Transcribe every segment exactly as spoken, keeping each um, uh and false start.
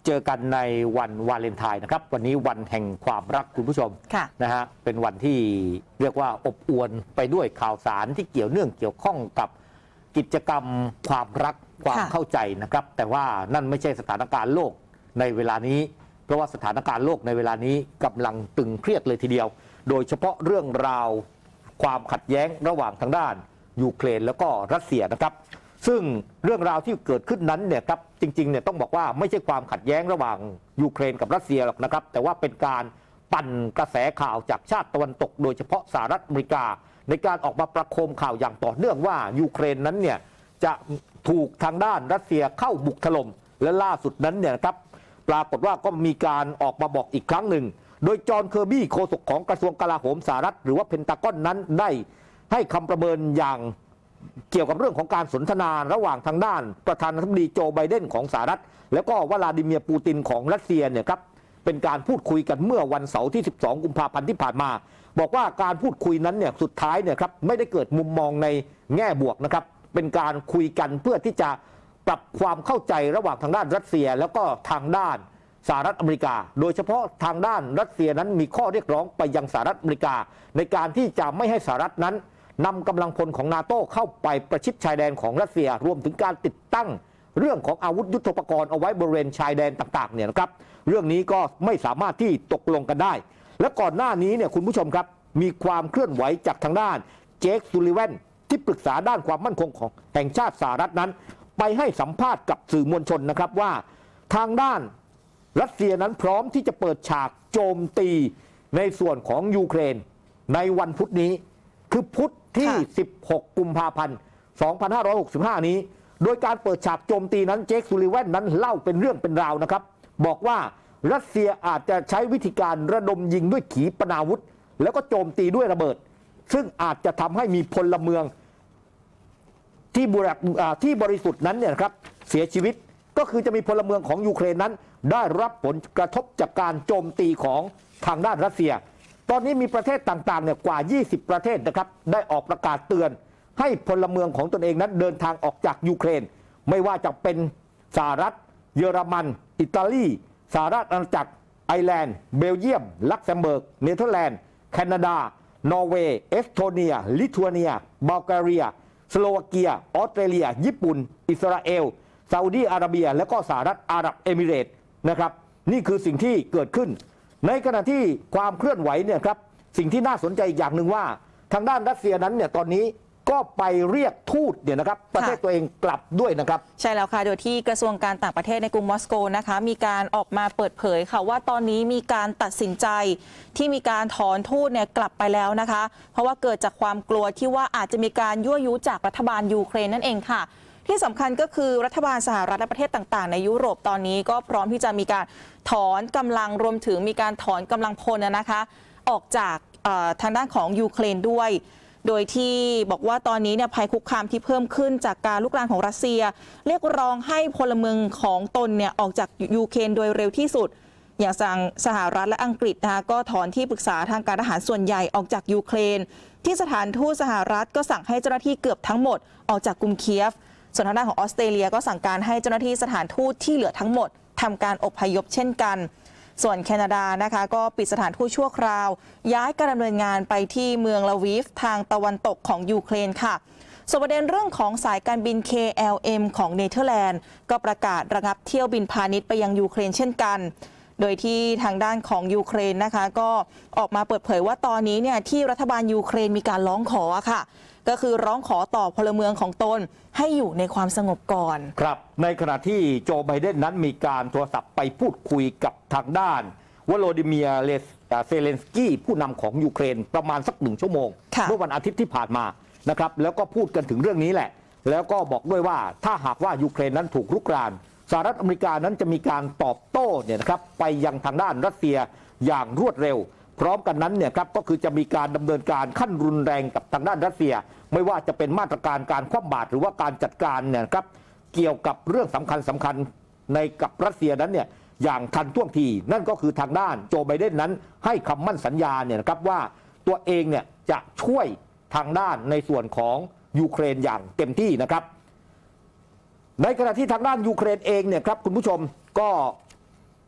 เจอกันในวันวาเลนไทน์นะครับวันนี้วันแห่งความรักคุณผู้ชมนะฮะเป็นวันที่เรียกว่าอบอวลไปด้วยข่าวสารที่เกี่ยวเนื่องเกี่ยวข้องกับกิจกรรมความรักความเข้าใจนะครับแต่ว่านั่นไม่ใช่สถานการณ์โลกในเวลานี้เพราะว่าสถานการณ์โลกในเวลานี้กำลังตึงเครียดเลยทีเดียวโดยเฉพาะเรื่องราวความขัดแย้งระหว่างทางด้านยูเครนแล้วก็รัสเซียนะครับซึ่งเรื่องราวที่เกิดขึ้นนั้นเนี่ยครับจริงๆเนี่ยต้องบอกว่าไม่ใช่ความขัดแย้งระหว่างยูเครนกับรัสเซียหรอกนะครับแต่ว่าเป็นการปั่นกระแสข่าวจากชาติตะวันตกโดยเฉพาะสหรัฐอเมริกาในการออกมาประโคมข่าวอย่างต่อเนื่องว่ายูเครนนั้นเนี่ยจะถูกทางด้านรัสเซียเข้าบุกถล่มและล่าสุดนั้นเนี่ยครับปรากฏว่าก็มีการออกมาบอกอีกครั้งหนึ่งโดยจอห์นเคอร์บี้โฆษกของกระทรวงกลาโหมสหรัฐหรือว่าเพนตากอนนั้นได้ให้คำประเมินอย่างเกี่ยวกับเรื่องของการสนทนาระหว่างทางด้านประธานาธิบดีโจไบเดนของสหรัฐแล้วก็วลาดิเมียร์ปูตินของรัสเซียเนี่ยครับเป็นการพูดคุยกันเมื่อวันเสาร์ที่สิบสองกุมภาพันธ์ที่ผ่านมาบอกว่าการพูดคุยนั้นเนี่ยสุดท้ายเนี่ยครับไม่ได้เกิดมุมมองในแง่บวกนะครับเป็นการคุยกันเพื่อที่จะปรับความเข้าใจระหว่างทางด้านรัสเซียแล้วก็ทางด้านสหรัฐอเมริกาโดยเฉพาะทางด้านรัสเซียนั้นมีข้อเรียกร้องไปยังสหรัฐอเมริกาในการที่จะไม่ให้สหรัฐนั้นนำกำลังพลของนาโต้เข้าไปประชิดชายแดนของรัสเซียรวมถึงการติดตั้งเรื่องของอาวุธยุทโธปกรณ์เอาไว้บริเวณชายแดนต่างๆเนี่ยนะครับเรื่องนี้ก็ไม่สามารถที่ตกลงกันได้และก่อนหน้านี้เนี่ยคุณผู้ชมครับมีความเคลื่อนไหวจากทางด้านเจคซูลิแวนที่ปรึกษาด้านความมั่นคงของแห่งชาติสหรัฐนั้นไปให้สัมภาษณ์กับสื่อมวลชนนะครับว่าทางด้านรัสเซียนั้นพร้อมที่จะเปิดฉากโจมตีในส่วนของยูเครนในวันพุธนี้คือพุธที่สิบหกกุมภาพันธ์สองพันห้าร้อยหกสิบห้านี้โดยการเปิดฉากโจมตีนั้นเจคซูลิแวนนั้นเล่าเป็นเรื่องเป็นราวนะครับบอกว่ารัสเซียอาจจะใช้วิธีการระดมยิงด้วยขีปนาวุธแล้วก็โจมตีด้วยระเบิดซึ่งอาจจะทำให้มีพลเมืองที่บริที่บริสุทธิ์นั้นเนี่ยครับเสียชีวิตก็คือจะมีพลเมืองของยูเครนนั้นได้รับผลกระทบจากการโจมตีของทางด้านรัสเซียตอนนี้มีประเทศต่างๆเนี่ยกว่ายี่สิบประเทศนะครับได้ออกประกาศเตือนให้พลเมืองของตนเองนั้นเดินทางออกจากยูเครนไม่ว่าจะเป็นสหรัฐเยอรมันอิตาลีสหรัฐอาณาจักรไอร์แลนด์เบลเยียมลักเซมเบิร์กเนเธอร์แลนด์แคนาดานอร์เวย์เอสโตเนียลิทัวเนียบัลแกเรียสโลวาเกียออสเตรเลียญี่ปุ่นอิสราเอลซาอุดีอาระเบียและก็สหรัฐอาหรับเอมิเรตส์นะครับนี่คือสิ่งที่เกิดขึ้นในขณะที่ความเคลื่อนไหวเนี่ยครับสิ่งที่น่าสนใจอีกอย่างหนึ่งว่าทางด้านรัสเซียนั้นเนี่ยตอนนี้ก็ไปเรียกทูตเนี่ยนะครับประเทศตัวเองกลับด้วยนะครับใช่แล้วค่ะโดยที่กระทรวงการต่างประเทศในกรุงมอสโกนะคะมีการออกมาเปิดเผยค่ะว่าตอนนี้มีการตัดสินใจที่มีการถอนทูตเนี่ยกลับไปแล้วนะคะเพราะว่าเกิดจากความกลัวที่ว่าอาจจะมีการยั่วยุจากรัฐบาลยูเครนนั่นเองค่ะที่สำคัญก็คือรัฐบาลสหรัฐและประเทศต่างๆในยุโรปตอนนี้ก็พร้อมที่จะมีการถอนกำลังรวมถึงมีการถอนกำลังพลนะคะออกจากทางด้านของยูเครนด้วยโดยที่บอกว่าตอนนี้เนี่ยภัยคุกคามที่เพิ่มขึ้นจากการลุกรานของรัสเซียเรียกร้องให้พลเมืองของตนเนี่ยออกจากยูเครนโดยเร็วที่สุดอย่างสั่งสหรัฐและอังกฤษนะคะก็ถอนที่ปรึกษาทางการทหารส่วนใหญ่ออกจากยูเครนที่สถานทูตสหรัฐก็สั่งให้เจ้าหน้าที่เกือบทั้งหมดออกจากกรุงเคียฟส่วนทางด้านของออสเตรเลียก็สั่งการให้เจ้าหน้าที่สถานทูตที่เหลือทั้งหมดทำการอพยพเช่นกันส่วนแคนาดานะคะก็ปิดสถานทูตชั่วคราวย้ายการดำเนินงานไปที่เมืองลาวีฟทางตะวันตกของยูเครนค่ะส่วนประเด็นเรื่องของสายการบิน เค แอล เอ็ม ของเนเธอร์แลนด์ก็ประกาศระงับเที่ยวบินพาณิชย์ไปยังยูเครนเช่นกันโดยที่ทางด้านของยูเครนนะคะก็ออกมาเปิดเผยว่าตอนนี้เนี่ยที่รัฐบาลยูเครนมีการร้องขอค่ะก็คือร้องขอต่อพลเมืองของตนให้อยู่ในความสงบก่อนครับในขณะที่โจไบเดนนั้นมีการโทรศัพท์ไปพูดคุยกับทางด้านวโลดิเมียร์เซเลนสกี้ผู้นำของยูเครนประมาณสักหนึ่งชั่วโมงเมื่อวันอาทิตย์ที่ผ่านมานะครับแล้วก็พูดกันถึงเรื่องนี้แหละแล้วก็บอกด้วยว่าถ้าหากว่ายูเครนนั้นถูกรุกรานสหรัฐอเมริกานั้นจะมีการตอบโต้เนี่ยนะครับไปยังทางด้านรัสเซียอย่างรวดเร็วพร้อมกันนั้นเนี่ยครับก็คือจะมีการดำเนินการขั้นรุนแรงกับทางด้านรัสเซียไม่ว่าจะเป็นมาตรการการคว่ำบาตรหรือว่าการจัดการเนี่ยครับเกี่ยวกับเรื่องสำคัญสำคัญในกับรัสเซียนั้นเนี่ยอย่างทันท่วงทีนั่นก็คือทางด้านโจไบเดนนั้นให้คำมั่นสัญญาเนี่ยนะครับว่าตัวเองเนี่ยจะช่วยทางด้านในส่วนของยูเครนอย่างเต็มที่นะครับในขณะที่ทางด้านยูเครนเองเนี่ยครับคุณผู้ชมก็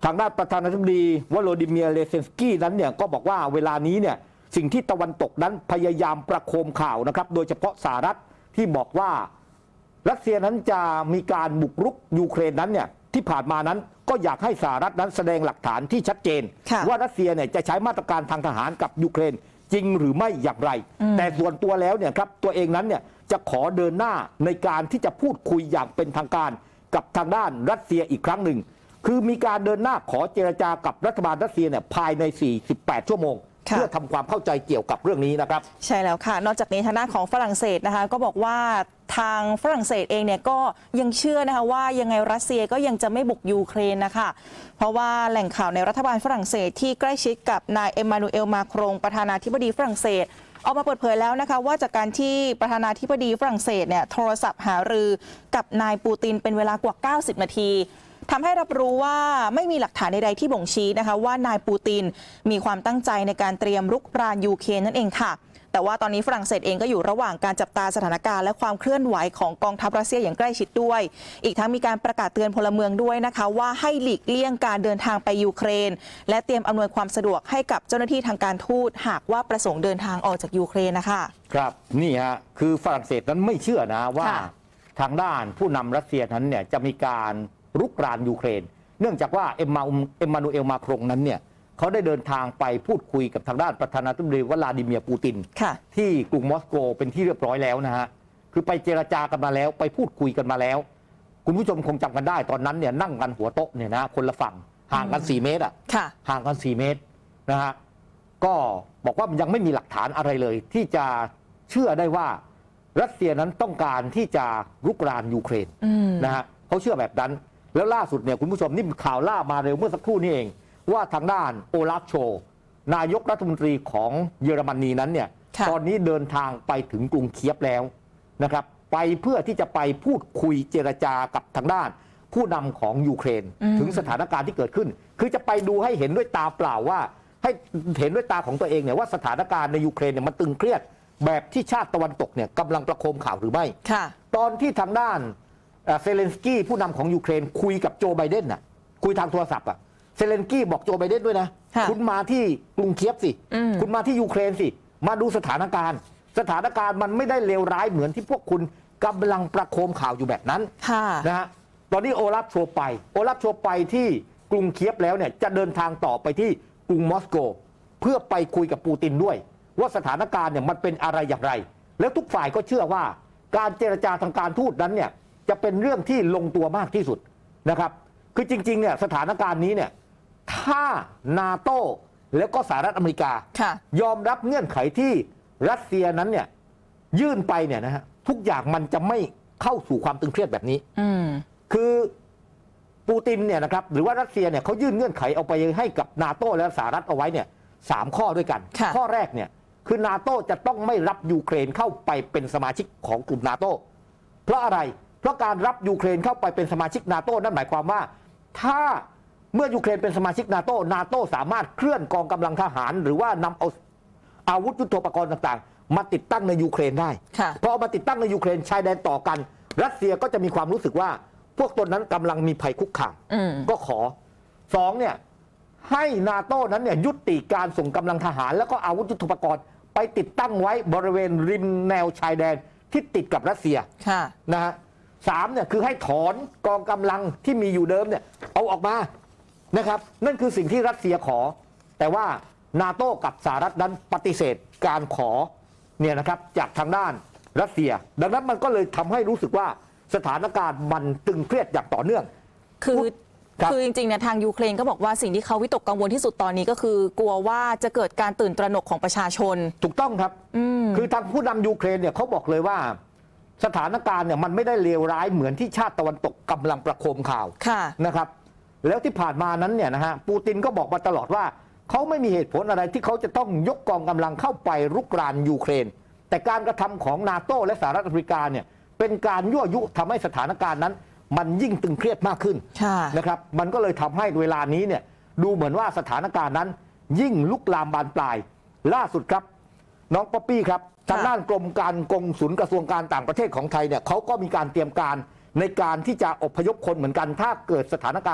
ทางด้านประธานาธิบดีวโลดิเมียร์ เลเซนสกี้นั้นเนี่ยก็บอกว่าเวลานี้เนี่ยสิ่งที่ตะวันตกนั้นพยายามประโคมข่าวนะครับโดยเฉพาะสหรัฐที่บอกว่ารัสเซียนั้นจะมีการบุกรุกยูเครนนั้นเนี่ยที่ผ่านมานั้นก็อยากให้สหรัฐนั้นแสดงหลักฐานที่ชัดเจนว่ารัสเซียเนี่ยจะใช้มาตรการทางทหารกับยูเครนจริงหรือไม่อย่างไรแต่ส่วนตัวแล้วเนี่ยครับตัวเองนั้นเนี่ยจะขอเดินหน้าในการที่จะพูดคุยอย่างเป็นทางการกับทางด้านรัสเซียอีกครั้งหนึ่งคือมีการเดินหน้าขอเจรจากับรัฐบาลรัสเซียเนี่ยภายในสี่สิบแปดชั่วโมงเพื่อทำความเข้าใจเกี่ยวกับเรื่องนี้นะครับใช่แล้วค่ะนอกจากนี้ทางด้านของฝรั่งเศสนะคะก็บอกว่าทางฝรั่งเศสเองเนี่ยก็ยังเชื่อนะคะว่ายังไงรัสเซียก็ยังจะไม่บุกยูเครนนะคะเพราะว่าแหล่งข่าวในรัฐบาลฝรั่งเศสที่ใกล้ชิดกับนายเอ็มมานูเอลมาครงประธานาธิบดีฝรั่งเศสออกมาเปิดเผยแล้วนะคะว่าจากการที่ประธานาธิบดีฝรั่งเศสเนี่ยโทรศัพท์หารือกับนายปูตินเป็นเวลากว่าเก้าสิบนาทีทำให้รับรู้ว่าไม่มีหลักฐานใดๆที่บ่งชี้นะคะว่านายปูตินมีความตั้งใจในการเตรียมรุกรานยูเครนนั่นเองค่ะแต่ว่าตอนนี้ฝรั่งเศสเองก็อยู่ระหว่างการจับตาสถานการณ์และความเคลื่อนไหวของกองทัพรัสเซียอย่างใกล้ชิดด้วยอีกทั้งมีการประกาศเตือนพลเมืองด้วยนะคะว่าให้หลีกเลี่ยงการเดินทางไปยูเครนและเตรียมอำนวยความสะดวกให้กับเจ้าหน้าที่ทางการทูตหากว่าประสงค์เดินทางออกจากยูเครนนะคะครับนี่ฮะคือฝรั่งเศสนั้นไม่เชื่อนะว่าทางด้านผู้นำรัสเซียนั้นเนี่ยจะมีการรุกรานยูเครนเนื่องจากว่าเอ็มมาเอ็มมานูเอลมาครงนั้นเนี่ยเขาได้เดินทางไปพูดคุยกับทางด้านประธานาธิบดีวลาดิเมียร์ปูตินที่กรุงมอสโกเป็นที่เรียบร้อยแล้วนะฮะคือไปเจรจากันมาแล้วไปพูดคุยกันมาแล้วคุณผู้ชมคงจำกันได้ตอนนั้นเนี่ยนั่งกันหัวโต๊ะเนี่ยนะคนละฝั่งห่างกันสี่เมตรอ่ะห่างกันสี่เมตรนะฮะก็บอกว่ายังไม่มีหลักฐานอะไรเลยที่จะเชื่อได้ว่ารัสเซียนั้นต้องการที่จะรุกรานยูเครนนะฮะเขาเชื่อแบบนั้นแล้วล่าสุดเนี่ยคุณผู้ชมนี่ข่าวล่ามาเร็วเมื่อสักครู่นี้เองว่าทางด้านโอลาฟโชนายกรัฐมนตรีของเยอรมนีนั้นเนี่ยตอนนี้เดินทางไปถึงกรุงเคียฟแล้วนะครับไปเพื่อที่จะไปพูดคุยเจรจากับทางด้านผู้นำของยูเครนถึงสถานการณ์ที่เกิดขึ้นคือจะไปดูให้เห็นด้วยตาเปล่าว่าให้เห็นด้วยตาของตัวเองเนี่ยว่าสถานการณ์ในยูเครนเนี่ยมันตึงเครียดแบบที่ชาติตะวันตกเนี่ยกำลังประโคมข่าวหรือไม่ตอนที่ทางด้านเซเลนสกี้ผู้นำของยูเครนคุยกับโจไบเดนน่ะคุยทางโทรศัพท์อ่ะเซเลนสกี้บอกโจไบเดนด้วยนะคุณมาที่กรุงเคียฟสิคุณมาที่ยูเครนสิมาดูสถานการณ์สถานการณ์มันไม่ได้เลวร้ายเหมือนที่พวกคุณกำลังประโคมข่าวอยู่แบบนั้นนะฮะตอนนี้โอลาฟโชไปโอลาฟโชไปที่กรุงเคียฟแล้วเนี่ยจะเดินทางต่อไปที่กรุงมอสโกเพื่อไปคุยกับปูตินด้วยว่าสถานการณ์เนี่ยมันเป็นอะไรอย่างไรแล้วทุกฝ่ายก็เชื่อว่าการเจรจาทางการทูตนั้นเนี่ยจะเป็นเรื่องที่ลงตัวมากที่สุดนะครับคือจริงๆเนี่ยสถานการณ์นี้เนี่ยถ้านาโต้แล้วก็สหรัฐอเมริกายอมรับเงื่อนไขที่รัสเซียนั้นเนี่ยยื่นไปเนี่ยนะฮะทุกอย่างมันจะไม่เข้าสู่ความตึงเครียดแบบนี้คือปูตินเนี่ยนะครับหรือว่ารัสเซียเนี่ยเขายื่นเงื่อนไขเอาไปให้กับนาโต้และสหรัฐเอาไว้เนี่ยสามข้อด้วยกันข้อแรกเนี่ยคือนาโต้จะต้องไม่รับยูเครนเข้าไปเป็นสมาชิกของกลุ่มนาโต้เพราะอะไรเพราะการรับยูเครนเข้าไปเป็นสมาชิกนาโต้นั่นหมายความว่าถ้าเมื่อยูเครนเป็นสมาชิกนาโต้นาโต้สามารถเคลื่อนกองกำลังทหารหรือว่านำเอาอาวุธยุทโธปกรณ์ต่างๆมาติดตั้งในยูเครนได้พอเอามาติดตั้งในยูเครนชายแดนต่อกันรัสเซียก็จะมีความรู้สึกว่าพวกตนนั้นกำลังมีภัยคุกคามก็ขอสองเนี่ยให้นาโต้นั้นเนี่ยยุติการส่งกำลังทหารแล้วก็อาวุธยุทโธปกรณ์ไปติดตั้งไว้บริเวณริมแนวชายแดนที่ติดกับรัสเซียนะฮะสามเนี่ยคือให้ถอนกองกำลังที่มีอยู่เดิมเนี่ยเอาออกมานะครับนั่นคือสิ่งที่รัสเซียขอแต่ว่านาโต้กับสหรัฐนั้นปฏิเสธการขอเนี่ยนะครับจากทางด้านรัสเซียดังนั้นมันก็เลยทำให้รู้สึกว่าสถานการณ์มันตึงเครียดอย่างต่อเนื่องคือคือจริงๆเนี่ยทางยูเครนก็บอกว่าสิ่งที่เขาวิตกกังวลที่สุดตอนนี้ก็คือกลัวว่าจะเกิดการตื่นตระหนกของประชาชนถูกต้องครับคือทางผู้นำยูเครนเนี่ยเขาบอกเลยว่าสถานการณ์เนี่ยมันไม่ได้เลวร้ายเหมือนที่ชาติตะวันตกกำลังประโคมข่าวนะครับแล้วที่ผ่านมานั้นเนี่ยนะฮะปูตินก็บอกมาตลอดว่าเขาไม่มีเหตุผลอะไรที่เขาจะต้องยกกองกำลังเข้าไปรุกรานยูเครนแต่การกระทำของนาโต้และสหรัฐอเมริกาเนี่ยเป็นการยั่วยุทำให้สถานการณ์นั้นมันยิ่งตึงเครียดมากขึ้นนะครับมันก็เลยทำให้เวลานี้เนี่ยดูเหมือนว่าสถานการณ์นั้นยิ่งลุกลามบานปลายล่าสุดครับน้องป๊อปปี้ครับทางด้านกรมการกงสุลกระทรวงการต่างประเทศของไทยเนี่ยเขาก็มีการเตรียมการในการที่จะอพยพคนเหมือนกันถ้าเกิดสถานการณ์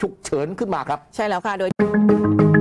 ฉุกเฉินขึ้นมาครับใช่แล้วค่ะโดย